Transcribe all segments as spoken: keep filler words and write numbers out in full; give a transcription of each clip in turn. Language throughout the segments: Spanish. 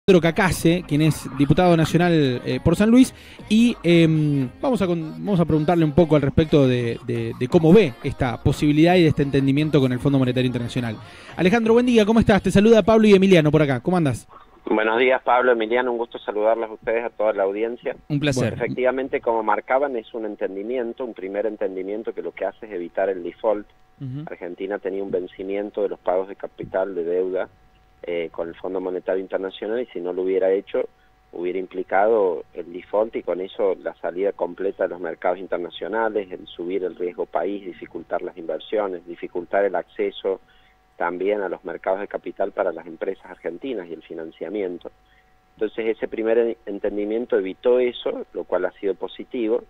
Pedro Cacase, quien es diputado nacional eh, por San Luis, y eh, vamos, a con, vamos a preguntarle un poco al respecto de, de, de cómo ve esta posibilidad y de este entendimiento con el Fondo Monetario Internacional. Alejandro, buen día, ¿cómo estás? Te saluda Pablo y Emiliano por acá, ¿cómo andás? Buenos días, Pablo, Emiliano, un gusto saludarles a ustedes, a toda la audiencia. Un placer. Bueno, efectivamente, como marcaban, es un entendimiento, un primer entendimiento que lo que hace es evitar el default. Uh-huh. Argentina tenía un vencimiento de los pagos de capital, de deuda, eh, con el Fondo Monetario Internacional, y si no lo hubiera hecho, hubiera implicado el default y con eso la salida completa de los mercados internacionales, el subir el riesgo país, dificultar las inversiones, dificultar el acceso también a los mercados de capital para las empresas argentinas y el financiamiento. Entonces ese primer entendimiento evitó eso, lo cual ha sido positivo,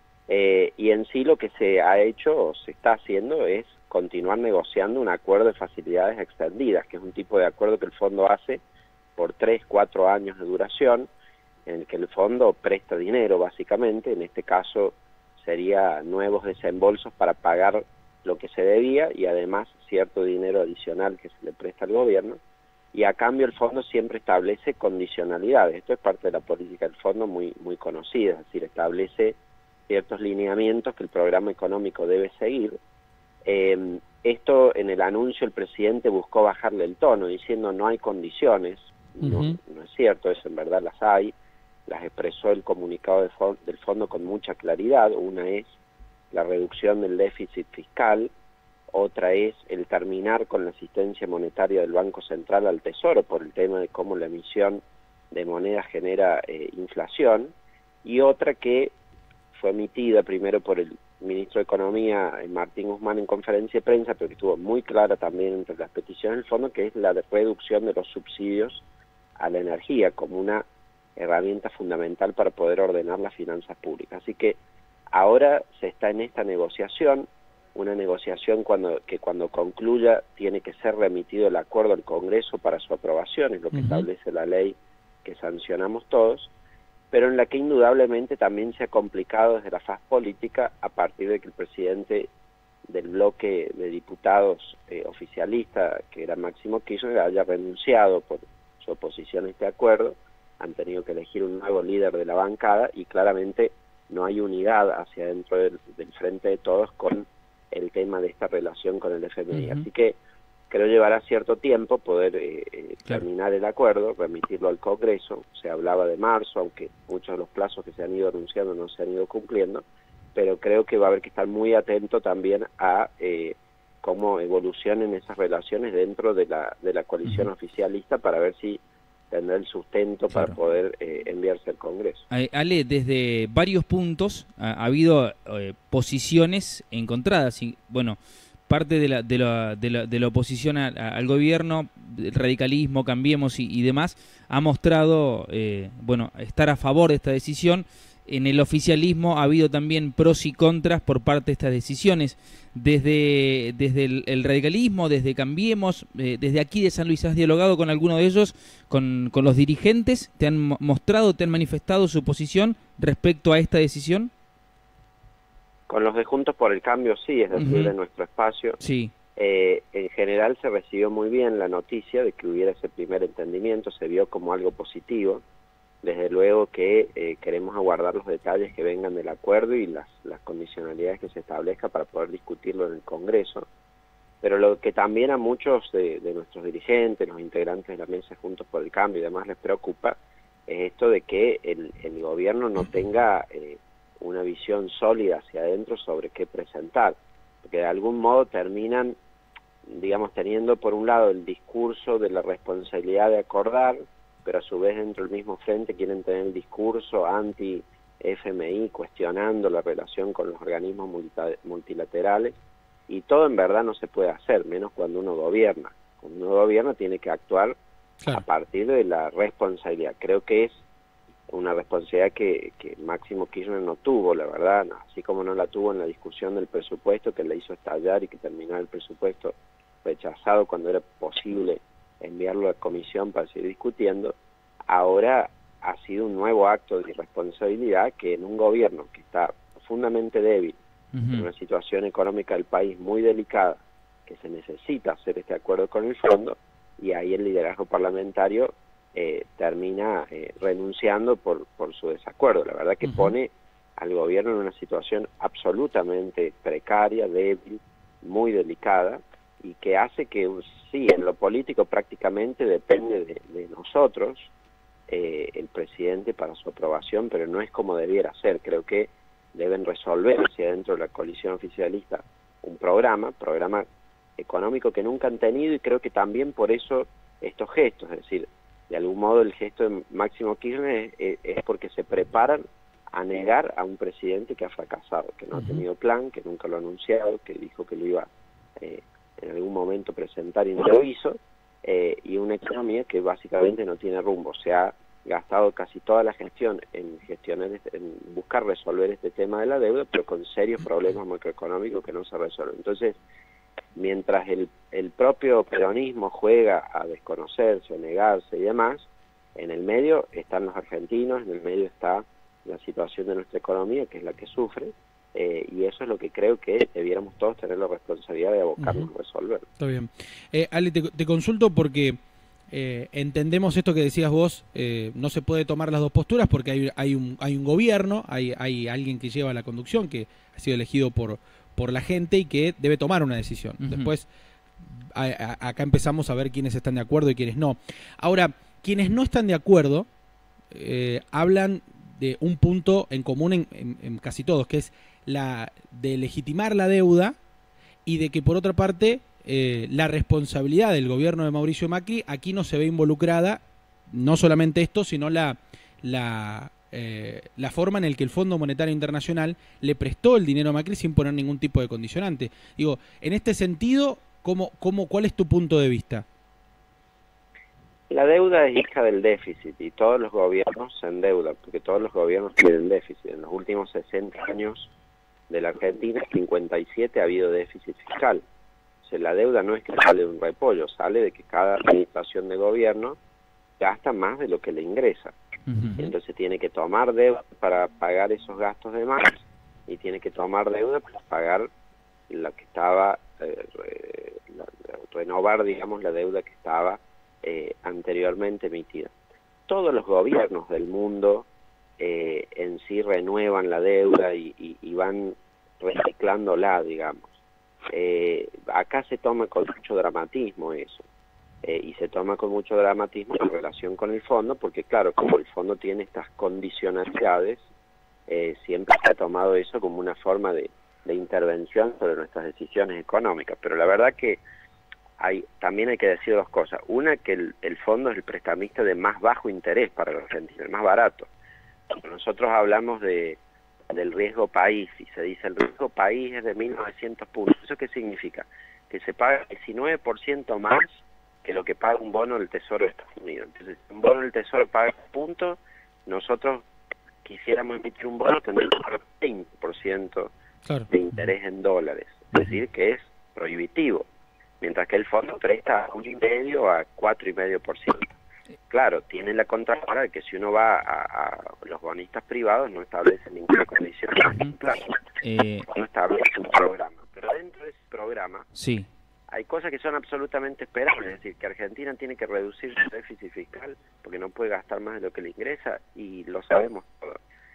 eh, y en sí lo que se ha hecho o se está haciendo es continuar negociando un acuerdo de facilidades extendidas, que es un tipo de acuerdo que el fondo hace por tres, cuatro años de duración, en el que el fondo presta dinero básicamente, en este caso sería nuevos desembolsos para pagar lo que se debía y además cierto dinero adicional que se le presta al gobierno, y a cambio el fondo siempre establece condicionalidades. Esto es parte de la política del fondo muy, muy conocida, es decir, establece ciertos lineamientos que el programa económico debe seguir. Eh, esto en el anuncio el presidente buscó bajarle el tono diciendo no hay condiciones. Uh-huh. no, no es cierto, eso en verdad las hay, las expresó el comunicado de fond- del fondo con mucha claridad. Una es la reducción del déficit fiscal, otra es el terminar con la asistencia monetaria del Banco Central al Tesoro por el tema de cómo la emisión de moneda genera eh, inflación, y otra que fue emitida primero por el ministro de Economía, Martín Guzmán, en conferencia de prensa, pero que estuvo muy clara también entre las peticiones del fondo, que es la de reducción de los subsidios a la energía como una herramienta fundamental para poder ordenar las finanzas públicas. Así que ahora se está en esta negociación, una negociación cuando, que cuando concluya tiene que ser remitido el acuerdo al Congreso para su aprobación, es lo que uh-huh. establece la ley que sancionamos todos, pero en la que indudablemente también se ha complicado desde la faz política a partir de que el presidente del bloque de diputados eh, oficialista, que era Máximo Kirchner, haya renunciado por su oposición a este acuerdo. Han tenido que elegir un nuevo líder de la bancada y claramente no hay unidad hacia dentro del, del frente de todos con el tema de esta relación con el F M I. Uh-huh. Así que creo llevará cierto tiempo poder eh, eh, claro. terminar el acuerdo, remitirlo al Congreso. Se hablaba de marzo, aunque muchos de los plazos que se han ido anunciando no se han ido cumpliendo, pero creo que va a haber que estar muy atento también a eh, cómo evolucionen esas relaciones dentro de la, de la coalición uh-huh. oficialista para ver si tendrá el sustento claro. para poder eh, enviarse al Congreso. Ale, desde varios puntos ha, ha habido eh, posiciones encontradas. Y, bueno, parte de la, de la, de la, de la oposición a, a, al gobierno, el radicalismo, Cambiemos y, y demás, ha mostrado eh, bueno, estar a favor de esta decisión. En el oficialismo ha habido también pros y contras por parte de estas decisiones. Desde, desde el, el radicalismo, desde Cambiemos, eh, desde aquí de San Luis, ¿has dialogado con alguno de ellos, con, con los dirigentes? ¿Te han mostrado, te han manifestado su posición respecto a esta decisión? Con los de Juntos por el Cambio sí, es decir, uh-huh. de nuestro espacio. Sí. Eh, en general se recibió muy bien la noticia de que hubiera ese primer entendimiento, se vio como algo positivo. Desde luego que eh, queremos aguardar los detalles que vengan del acuerdo y las, las condicionalidades que se establezca para poder discutirlo en el Congreso. Pero lo que también a muchos de, de nuestros dirigentes, los integrantes de la mesa Juntos por el Cambio y demás les preocupa, es esto de que el, el gobierno no tenga eh, una visión sólida hacia adentro sobre qué presentar, porque de algún modo terminan, digamos, teniendo por un lado el discurso de la responsabilidad de acordar, pero a su vez dentro del mismo frente quieren tener el discurso anti-F M I, cuestionando la relación con los organismos multilaterales, y todo en verdad no se puede hacer, menos cuando uno gobierna. Cuando uno gobierna tiene que actuar claro. a partir de la responsabilidad. Creo que es una responsabilidad que, que Máximo Kirchner no tuvo, la verdad, no, así como no la tuvo en la discusión del presupuesto, que le hizo estallar y que terminó el presupuesto rechazado cuando era posible enviarlo a la comisión para seguir discutiendo. Ahora ha sido un nuevo acto de irresponsabilidad que en un gobierno que está profundamente débil, uh-huh. en una situación económica del país muy delicada, que se necesita hacer este acuerdo con el fondo, y ahí el liderazgo parlamentario eh, termina eh, renunciando por, por su desacuerdo. La verdad que uh-huh. pone al gobierno en una situación absolutamente precaria, débil, muy delicada, y que hace que, sí, en lo político prácticamente depende de, de nosotros, eh, el presidente para su aprobación, pero no es como debiera ser. Creo que deben resolver hacia dentro de la coalición oficialista un programa, programa económico que nunca han tenido, y creo que también por eso estos gestos, es decir, de algún modo el gesto de Máximo Kirchner es, es porque se preparan a negar a un presidente que ha fracasado, que no uh-huh. ha tenido plan, que nunca lo ha anunciado, que dijo que lo iba eh, en algún momento presentar y no lo hizo, eh, y una economía que básicamente no tiene rumbo. Se ha gastado casi toda la gestión en gestionar, en buscar resolver este tema de la deuda, pero con serios problemas macroeconómicos que no se resuelven. Entonces, mientras el, el propio peronismo juega a desconocerse, a negarse y demás, en el medio están los argentinos, en el medio está la situación de nuestra economía, que es la que sufre, eh, y eso es lo que creo que debiéramos todos tener la responsabilidad de abocarnos uh-huh. a resolver. Está bien. Eh, Ale, te, te consulto porque eh, entendemos esto que decías vos, eh, no se puede tomar las dos posturas porque hay, hay, un, hay un gobierno, hay, hay alguien que lleva la conducción, que ha sido elegido por, por la gente y que debe tomar una decisión. Uh-huh. Después, a, a, acá empezamos a ver quiénes están de acuerdo y quiénes no. Ahora, quienes no están de acuerdo eh, hablan de un punto en común en, en, en casi todos, que es la de legitimar la deuda y de que por otra parte eh, la responsabilidad del gobierno de Mauricio Macri aquí no se ve involucrada, no solamente esto, sino la, la, eh, la forma en la que el Fondo Monetario Internacional le prestó el dinero a Macri sin poner ningún tipo de condicionante. Digo, en este sentido, ¿cómo, cómo, ¿cuál es tu punto de vista? La deuda es hija del déficit y todos los gobiernos se endeudan, porque todos los gobiernos tienen déficit. En los últimos sesenta años de la Argentina, cincuenta y siete ha habido déficit fiscal. O sea, la deuda no es que sale de un repollo, sale de que cada administración de gobierno gasta más de lo que le ingresa. Uh-huh. Entonces tiene que tomar deuda para pagar esos gastos de más y tiene que tomar deuda para pagar la que estaba, eh, re, la, renovar, digamos, la deuda que estaba Eh, anteriormente emitida. Todos los gobiernos del mundo eh, en sí renuevan la deuda y, y, y van reciclándola, digamos. Eh, acá se toma con mucho dramatismo eso, eh, y se toma con mucho dramatismo en relación con el fondo, porque claro, como el fondo tiene estas condicionalidades, eh, siempre se ha tomado eso como una forma de, de intervención sobre nuestras decisiones económicas, pero la verdad que Hay, también hay que decir dos cosas. Una, que el, el fondo es el prestamista de más bajo interés para la Argentina, el más barato. Cuando nosotros hablamos de del riesgo país, y se dice el riesgo país es de mil novecientos puntos, ¿eso qué significa? Que se paga diecinueve por ciento más que lo que paga un bono del Tesoro de Estados Unidos. Entonces, si un bono del Tesoro paga puntos, nosotros quisiéramos emitir un bono, tendríamos que pagar veinte por ciento claro. de interés en dólares. Es decir, que es prohibitivo. Mientras que el fondo presta un y medio a cuatro y medio por ciento. Claro, tiene la contrapara de que si uno va a, a los bonistas privados no establece ninguna condición, claro, eh... no establece un programa. Pero dentro de ese programa sí. hay cosas que son absolutamente esperables, es decir, que Argentina tiene que reducir su déficit fiscal porque no puede gastar más de lo que le ingresa y lo sabemos todos.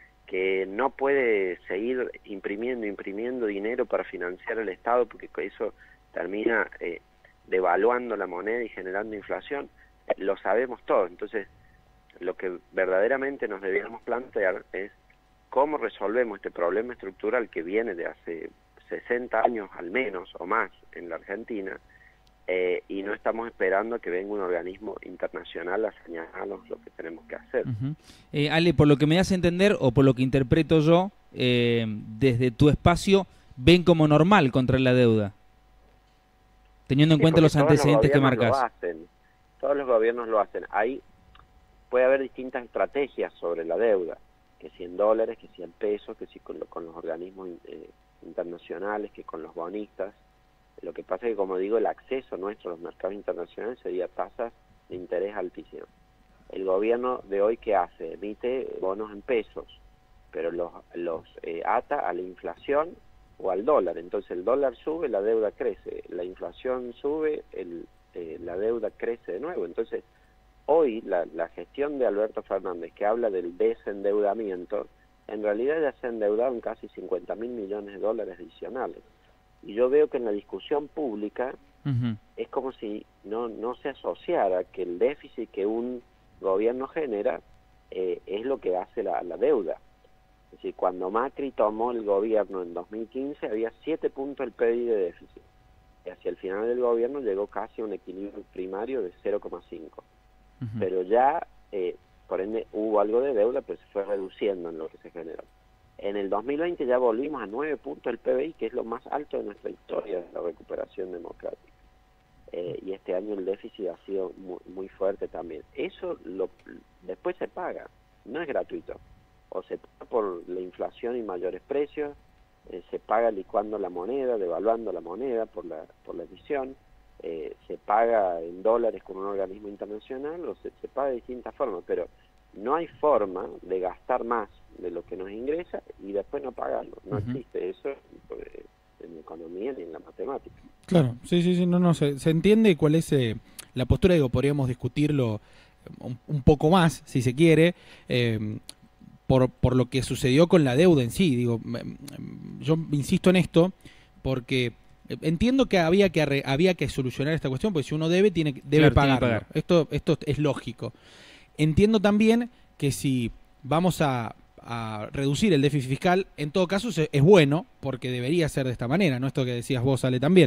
Que no puede seguir imprimiendo, imprimiendo dinero para financiar el Estado porque eso termina eh, devaluando la moneda y generando inflación, eh, lo sabemos todos. Entonces, lo que verdaderamente nos debiéramos plantear es cómo resolvemos este problema estructural que viene de hace sesenta años al menos o más en la Argentina, eh, y no estamos esperando que venga un organismo internacional a señalarnos lo que tenemos que hacer. Uh-huh. eh, Ale, por lo que me das a entender, o por lo que interpreto yo, eh, desde tu espacio, ven como normal contra la deuda, teniendo en sí, cuenta los antecedentes los que marcas. Lo hacen, todos los gobiernos lo hacen. Ahí puede haber distintas estrategias sobre la deuda, que si en dólares, que si en pesos, que si con, lo, con los organismos eh, internacionales, que con los bonistas. Lo que pasa es que, como digo, el acceso nuestro a los mercados internacionales sería tasas de interés altísimas. El gobierno de hoy, ¿qué hace? Emite bonos en pesos, pero los, los eh, ata a la inflación o al dólar. Entonces el dólar sube, la deuda crece, la inflación sube, el, eh, la deuda crece de nuevo. Entonces hoy la, la gestión de Alberto Fernández, que habla del desendeudamiento, en realidad ya se endeudaron casi cincuenta mil millones de dólares adicionales. Y yo veo que en la discusión pública uh-huh. es como si no, no se asociara que el déficit que un gobierno genera eh, es lo que hace la, la deuda. Es decir, cuando Macri tomó el gobierno en dos mil quince había siete puntos el P I B de déficit. Y hacia el final del gobierno llegó casi a un equilibrio primario de cero coma cinco. Uh-huh. Pero ya, eh, por ende, hubo algo de deuda, pero se fue reduciendo en lo que se generó. En el dos mil veinte ya volvimos a nueve puntos el P B I, que es lo más alto de nuestra historia de la recuperación democrática. Eh, y este año el déficit ha sido muy, muy fuerte también. Eso lo, después se paga, no es gratuito. O se paga por la inflación y mayores precios, eh, se paga licuando la moneda, devaluando la moneda por la, por la emisión, eh, se paga en dólares con un organismo internacional, o se, se paga de distintas formas, pero no hay forma de gastar más de lo que nos ingresa y después no pagarlo. No uh-huh. existe eso eh, en economía ni en la matemática. Claro, sí, sí, sí, no, no, se, se entiende cuál es eh, la postura, digo, podríamos discutirlo un, un poco más, si se quiere, eh, por, por lo que sucedió con la deuda en sí. Digo, yo insisto en esto porque entiendo que había que arre, había que solucionar esta cuestión, porque si uno debe, tiene debe claro, pagarlo. Tiene que pagar. Esto, esto es lógico. Entiendo también que si vamos a, a reducir el déficit fiscal, en todo caso es bueno, porque debería ser de esta manera, ¿no? Esto que decías vos, Ale, también.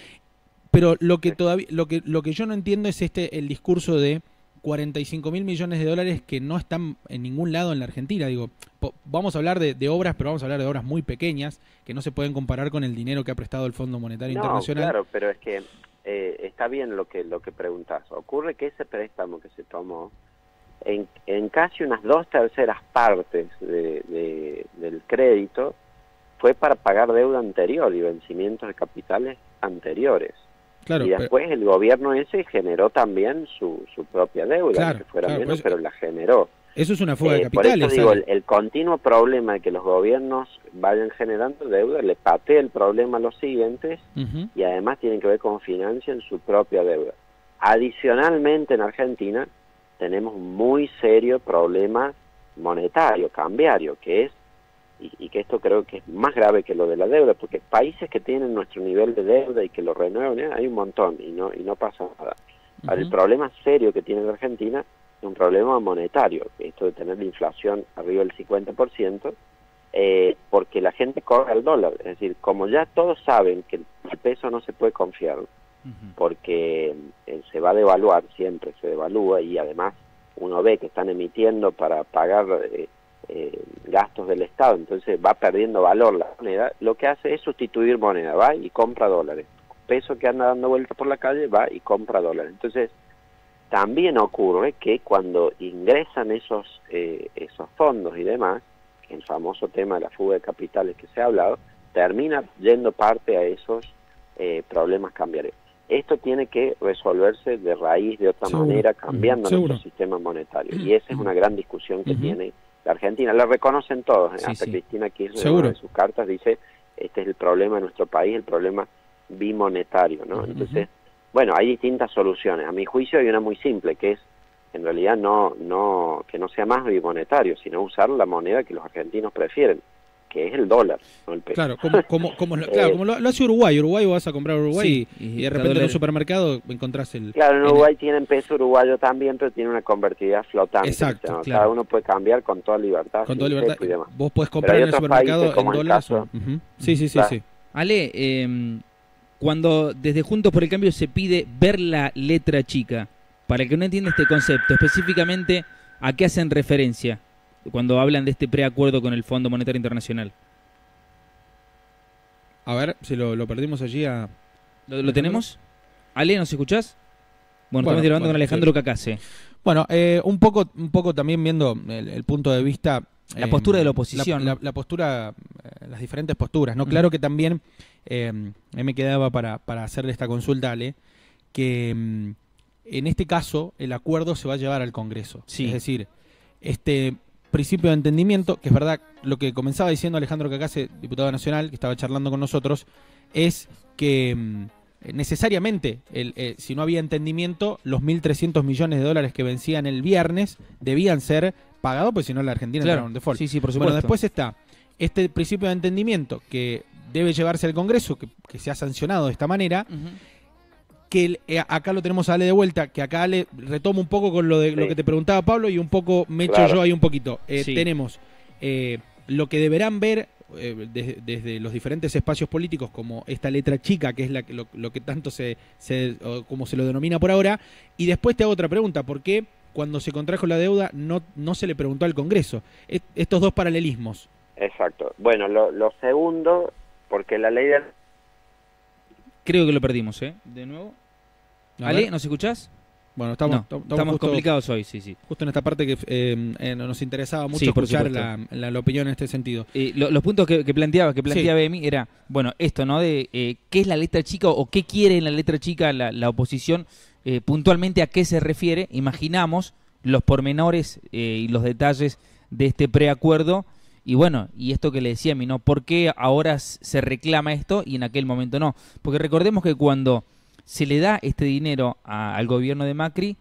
Pero lo que todavía, lo que, lo que yo no entiendo es este el discurso de cuarenta y cinco mil millones de dólares que no están en ningún lado en la Argentina. Digo, vamos a hablar de, de obras, pero vamos a hablar de obras muy pequeñas, que no se pueden comparar con el dinero que ha prestado el Fondo Monetario no, Internacional. Claro, pero es que eh, está bien lo que, lo que preguntás. Ocurre que ese préstamo que se tomó, En, en casi unas dos terceras partes de, de, del crédito fue para pagar deuda anterior y vencimientos de capitales anteriores. Claro, y después pero... el gobierno ese generó también su, su propia deuda, claro, que fuera claro, menos, pues, pero la generó. Eso es una fuga eh, de capitales. Por eso digo, el, el continuo problema de que los gobiernos vayan generando deuda le patea el problema a los siguientes uh-huh. y además tienen que ver cómo financian su propia deuda. Adicionalmente en Argentina tenemos un muy serio problema monetario, cambiario, que es, y, y que esto creo que es más grave que lo de la deuda, porque países que tienen nuestro nivel de deuda y que lo renuevan, ¿eh? hay un montón y no y no pasa nada. Uh-huh. Ahora, el problema serio que tiene la Argentina es un problema monetario, esto de tener la inflación arriba del cincuenta por ciento, eh, porque la gente corre al dólar, es decir, como ya todos saben que el peso no se puede confiar, porque eh, se va a devaluar, siempre se devalúa, y además uno ve que están emitiendo para pagar eh, eh, gastos del Estado, entonces va perdiendo valor la moneda. Lo que hace es sustituir moneda, va y compra dólares. Peso que anda dando vueltas por la calle, va y compra dólares. Entonces también ocurre que cuando ingresan esos eh, esos fondos y demás, el famoso tema de la fuga de capitales que se ha hablado, termina yendo parte a esos eh, problemas cambiarios. Esto tiene que resolverse de raíz, de otra seguro. manera, cambiando uh-huh. nuestro sistema monetario. Y esa es una gran discusión que uh-huh. tiene la Argentina. La reconocen todos. Sí, Hasta sí. Cristina Kirchner en una de sus cartas dice, este es el problema de nuestro país, el problema bimonetario, ¿no? Uh-huh. Entonces, bueno, hay distintas soluciones. A mi juicio hay una muy simple, que es, en realidad, no no que no sea más bimonetario, sino usar la moneda que los argentinos prefieren, que es el dólar, no el peso. Claro, como, como, como, lo, claro, como lo, lo hace Uruguay. Uruguay vas a comprar Uruguay sí, y, y de repente dólar. en un supermercado encontrás el... Claro, en Uruguay el... tienen peso uruguayo también, pero tiene una convertibilidad flotante. Exacto, o sea, ¿no? claro. Cada uno puede cambiar con toda libertad. Con toda libertad. Y demás. Vos podés comprar en el supermercado en dólares. Caso, uh-huh. Sí, sí, sí, claro. sí. Ale, eh, cuando desde Juntos por el Cambio se pide ver la letra chica, para el que no entiende este concepto, específicamente, ¿a qué hacen referencia cuando hablan de este preacuerdo con el Fondo Monetario Internacional? A ver, si lo, lo perdimos allí a... ¿Lo, lo tenemos? Ale, ¿nos escuchás? Bueno, bueno estamos dialogando bueno, con Alejandro sí. Cacase. Bueno, eh, un poco un poco también viendo el, el punto de vista... La eh, postura de la oposición. La, la, la postura, eh, las diferentes posturas, ¿no? Uh-huh. Claro que también, eh, me quedaba para, para hacerle esta consulta, Ale, que um, en este caso el acuerdo se va a llevar al Congreso. Sí. Es decir, este... principio de entendimiento, que es verdad, lo que comenzaba diciendo Alejandro Cacase, diputado nacional, que estaba charlando con nosotros, es que necesariamente, el, eh, si no había entendimiento, los mil trescientos millones de dólares que vencían el viernes debían ser pagados, pues si no la Argentina claro. entraba en default. Sí, sí, por supuesto. Bueno, después está este principio de entendimiento que debe llevarse al Congreso, que, que se ha sancionado de esta manera, uh-huh. que el, eh, acá lo tenemos a Ale de vuelta, que acá le retomo un poco con lo de sí. lo que te preguntaba Pablo y un poco me echo claro. yo ahí un poquito. Eh, sí. Tenemos eh, lo que deberán ver eh, desde, desde los diferentes espacios políticos, como esta letra chica, que es la, lo, lo que tanto se, se como se lo denomina por ahora, y después te hago otra pregunta, ¿por qué cuando se contrajo la deuda no, no se le preguntó al Congreso? Est estos dos paralelismos. Exacto. Bueno, lo, lo segundo, porque la ley de... Creo que lo perdimos, ¿eh? De nuevo. A Ale, ver. ¿Nos escuchás? Bueno, estamos, no, estamos, estamos justo, complicados hoy, sí, sí. Justo en esta parte que eh, eh, nos interesaba mucho sí, escuchar la, la, la opinión en este sentido. Eh, lo, los puntos que, que planteaba, que planteaba sí. Emi era, bueno, esto, ¿no? De eh, qué es la letra chica o qué quiere en la letra chica la, la oposición, eh, puntualmente a qué se refiere. Imaginamos los pormenores eh, y los detalles de este preacuerdo. Y bueno, y esto que le decía a mí, ¿no? ¿Por qué ahora se reclama esto y en aquel momento no? Porque recordemos que cuando se le da este dinero a, al gobierno de Macri,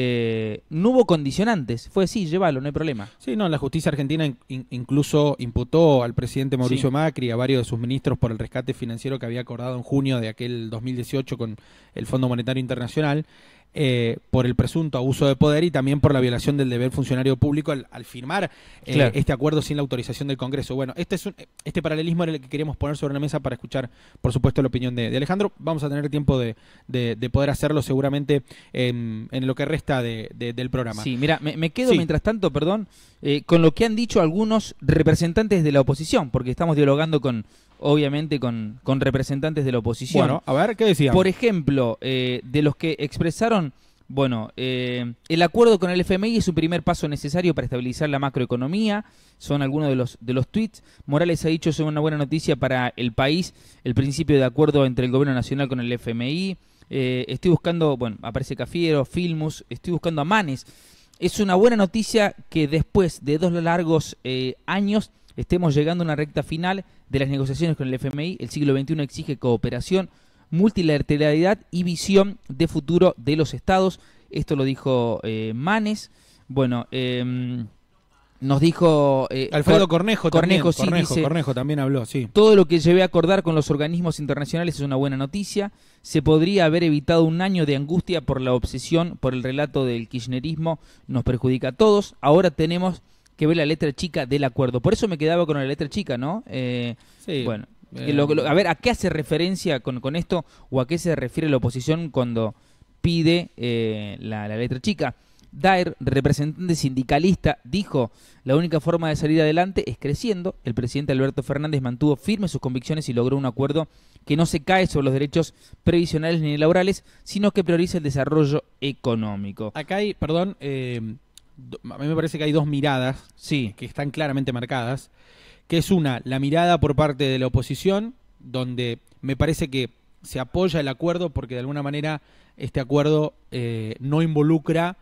eh, no hubo condicionantes. Fue sí, llévalo, no hay problema. Sí, no, la justicia argentina in, incluso imputó al presidente Mauricio sí. Macri, a varios de sus ministros por el rescate financiero que había acordado en junio de aquel dos mil dieciocho con el Fondo Monetario Internacional. Eh, por el presunto abuso de poder y también por la violación del deber funcionario público al, al firmar eh, claro. este acuerdo sin la autorización del Congreso. Bueno, este es un, este paralelismo era el que queríamos poner sobre la mesa para escuchar, por supuesto, la opinión de, de Alejandro. Vamos a tener tiempo de, de, de poder hacerlo seguramente en, en lo que resta de, de, del programa. Sí, mira, me, me quedo sí. mientras tanto, perdón, eh, con lo que han dicho algunos representantes de la oposición, porque estamos dialogando con... obviamente con, con representantes de la oposición. Bueno, a ver, ¿qué decían? Por ejemplo, eh, de los que expresaron, bueno, eh, el acuerdo con el F M I es un primer paso necesario para estabilizar la macroeconomía, son algunos de los, de los tweets. Morales ha dicho, es una buena noticia para el país, el principio de acuerdo entre el gobierno nacional con el F M I. Eh, estoy buscando, bueno, aparece Cafiero, Filmus, estoy buscando a Manes. Es una buena noticia que después de dos largos eh, años estemos llegando a una recta final de las negociaciones con el F M I. El siglo veintiuno exige cooperación, multilateralidad y visión de futuro de los estados. Esto lo dijo eh, Manes. Bueno, eh, nos dijo... Eh, Alfredo Cornejo, Cornejo, también, sí, Cornejo, dice, Cornejo también habló, sí. Todo lo que llevé a acordar con los organismos internacionales es una buena noticia. Se podría haber evitado un año de angustia por la obsesión, por el relato del kirchnerismo. Nos perjudica a todos. Ahora tenemos que ver la letra chica del acuerdo. Por eso me quedaba con la letra chica, ¿no? Eh, sí. Bueno, eh, lo, lo, a ver, ¿a qué hace referencia con, con esto o a qué se refiere la oposición cuando pide eh, la, la letra chica? Daer, representante sindicalista, dijo, la única forma de salir adelante es creciendo. El presidente Alberto Fernández mantuvo firmes sus convicciones y logró un acuerdo que no se cae sobre los derechos previsionales ni laborales, sino que prioriza el desarrollo económico. Acá hay, perdón, eh, a mí me parece que hay dos miradas sí. que están claramente marcadas, que es una, la mirada por parte de la oposición, donde me parece que se apoya el acuerdo porque de alguna manera este acuerdo eh, no involucra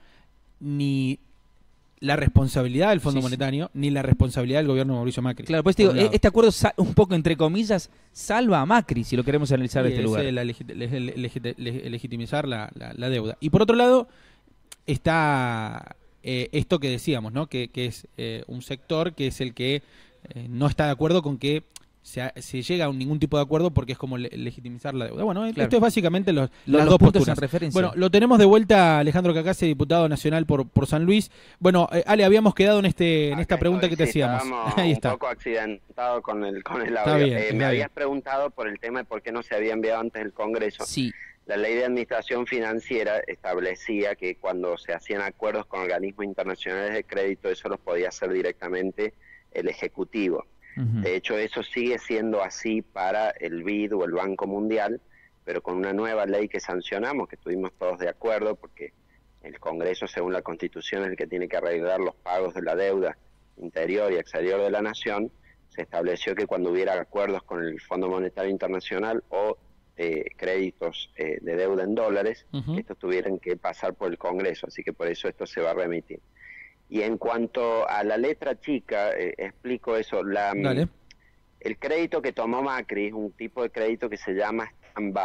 ni la responsabilidad del Fondo sí, Monetario, sí. ni la responsabilidad del gobierno de Mauricio Macri. Claro, pues digo, este acuerdo, un poco entre comillas, salva a Macri, si lo queremos analizar sí, de este lugar. La legit legit legitimizar la, la, la deuda. Y por otro lado, está eh, esto que decíamos, ¿no? Que, que es eh, un sector que es el que eh, no está de acuerdo con que se, se llega a ningún tipo de acuerdo porque es como le legitimizar la deuda. Bueno, claro. Esto es básicamente los, los, las los dos puntos posturas. En referencia. Bueno, lo tenemos de vuelta Alejandro Cacase, diputado nacional por, por San Luis. Bueno, eh, Ale, habíamos quedado en este en esta pregunta que te sí, hacíamos. Ahí un está. Un poco accidentado con el, con el audio. Está bien, eh, está me bien. habías preguntado por el tema de por qué no se había enviado antes el Congreso. Sí. La ley de administración financiera establecía que cuando se hacían acuerdos con organismos internacionales de crédito, eso los podía hacer directamente el Ejecutivo. Uh-huh. De hecho, eso sigue siendo así para el B I D o el Banco Mundial, pero con una nueva ley que sancionamos, que estuvimos todos de acuerdo, porque el Congreso, según la Constitución, es el que tiene que arreglar los pagos de la deuda interior y exterior de la nación. Se estableció que cuando hubiera acuerdos con el Fondo Monetario Internacional o Eh, créditos eh, de deuda en dólares, uh-huh. estos tuvieran que pasar por el Congreso, así que por eso esto se va a remitir. Y en cuanto a la letra chica, eh, explico eso, la, el crédito que tomó Macri es un tipo de crédito que se llama stand-by,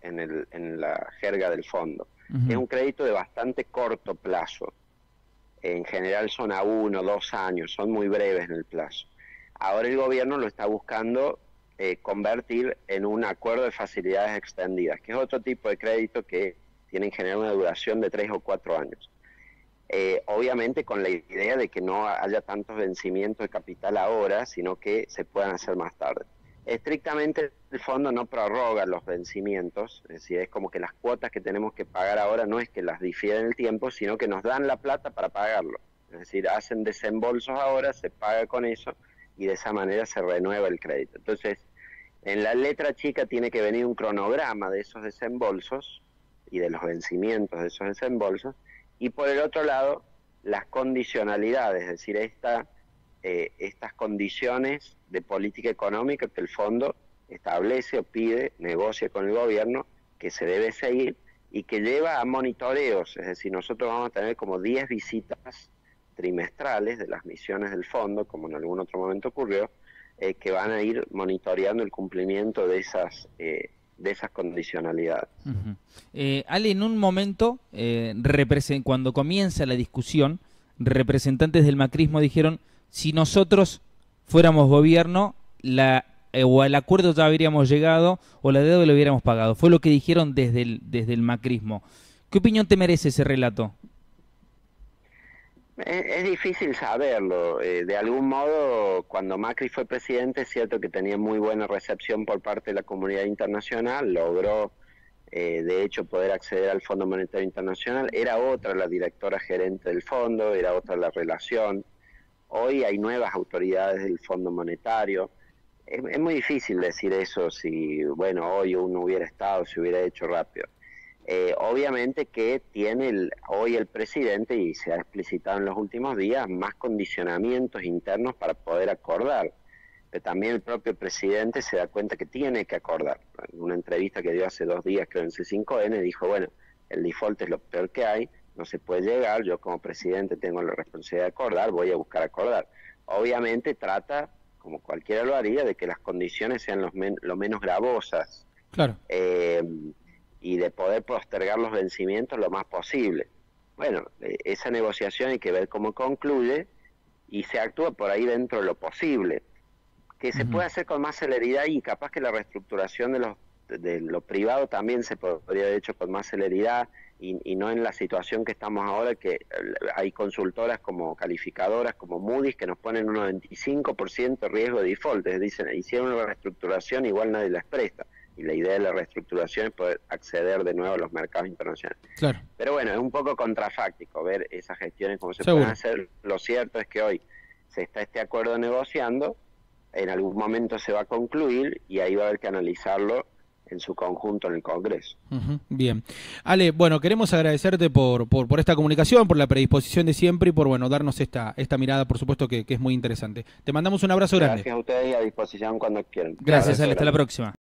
en, el, en la jerga del fondo. Uh-huh. Es un crédito de bastante corto plazo. En general son a uno, dos años, son muy breves en el plazo. Ahora el gobierno lo está buscando eh, convertir en un acuerdo de facilidades extendidas, que es otro tipo de crédito que tiene en general una duración de tres o cuatro años. Eh, obviamente con la idea de que no haya tantos vencimientos de capital ahora, sino que se puedan hacer más tarde. Estrictamente el fondo no prorroga los vencimientos, es decir, es como que las cuotas que tenemos que pagar ahora no es que las difieren el tiempo, sino que nos dan la plata para pagarlo. Es decir, hacen desembolsos ahora, se paga con eso y de esa manera se renueva el crédito. Entonces, en la letra chica tiene que venir un cronograma de esos desembolsos y de los vencimientos de esos desembolsos, y por el otro lado, las condicionalidades, es decir, esta... Eh, estas condiciones de política económica que el fondo establece o pide, negocia con el gobierno, que se debe seguir y que lleva a monitoreos, es decir, nosotros vamos a tener como diez visitas trimestrales de las misiones del fondo, como en algún otro momento ocurrió, eh, que van a ir monitoreando el cumplimiento de esas eh, de esas condicionalidades. Uh-huh. eh, Ale, en un momento, eh, cuando comienza la discusión, representantes del macrismo dijeron: si nosotros fuéramos gobierno, la, eh, o al acuerdo ya habríamos llegado, o la deuda lo hubiéramos pagado. Fue lo que dijeron desde el, desde el macrismo. ¿Qué opinión te merece ese relato? Es, es difícil saberlo. Eh, de algún modo, cuando Macri fue presidente, es cierto que tenía muy buena recepción por parte de la comunidad internacional, logró, eh, de hecho, poder acceder al Fondo Monetario Internacional. Era otra la directora gerente del fondo, era otra la relación. Hoy hay nuevas autoridades del Fondo Monetario. Es, es muy difícil decir eso si, bueno, hoy uno hubiera estado, se hubiera hecho rápido. Eh, obviamente que tiene el, hoy el presidente, y se ha explicitado en los últimos días, más condicionamientos internos para poder acordar. Pero también el propio presidente se da cuenta que tiene que acordar. En una entrevista que dio hace dos días, creo, en C cinco N, dijo, bueno, el default es lo peor que hay, no se puede llegar, yo como presidente tengo la responsabilidad de acordar, voy a buscar acordar. Obviamente trata, como cualquiera lo haría, de que las condiciones sean los men lo menos gravosas. Claro. Eh, y de poder postergar los vencimientos lo más posible. Bueno, eh, esa negociación hay que ver cómo concluye y se actúa por ahí dentro de lo posible. Que se uh-huh. puede hacer con más celeridad, y capaz que la reestructuración de, los, de, de lo privado también se podría haber hecho con más celeridad, y, y no en la situación que estamos ahora, que hay consultoras como calificadoras como Moody's que nos ponen un noventa y cinco por ciento riesgo de default. Les dicen, hicieron una reestructuración, igual nadie les presta. Y la idea de la reestructuración es poder acceder de nuevo a los mercados internacionales. Claro. Pero bueno, es un poco contrafáctico ver esas gestiones como se Seguro. pueden hacer. Lo cierto es que hoy se está este acuerdo negociando, en algún momento se va a concluir y ahí va a haber que analizarlo en su conjunto en el Congreso. Uh-huh. Bien. Ale, bueno, queremos agradecerte por, por, por esta comunicación, por la predisposición de siempre y por, bueno, darnos esta, esta mirada, por supuesto, que, que es muy interesante. Te mandamos un abrazo grande. Gracias a ustedes y a disposición cuando quieran. Gracias, Ale, hasta la próxima.